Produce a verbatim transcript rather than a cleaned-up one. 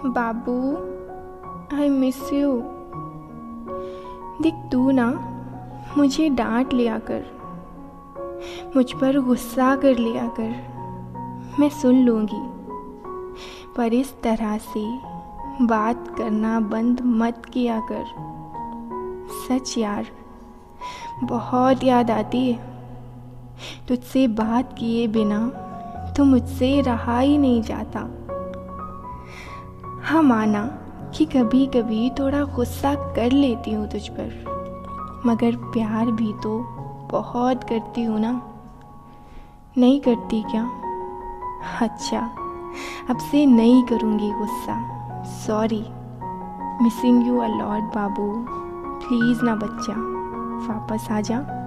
Babu, I miss you. देख तू ना मुझे डांट लिया कर, मुझ पर गुस्सा कर लिया कर, मैं सुन लूँगी, पर इस तरह से बात करना बंद मत किया कर। सच यार, बहुत याद आती है। तुझसे बात किए बिना तो मुझसे रहा ही नहीं जाता। हाँ, माना कि कभी कभी थोड़ा गुस्सा कर लेती हूँ तुझ पर, मगर प्यार भी तो बहुत करती हूँ ना। नहीं करती क्या? अच्छा, अब से नहीं करूँगी गुस्सा। Sorry, missing you a lot बाबू। प्लीज़ ना बच्चा, वापस आ जा।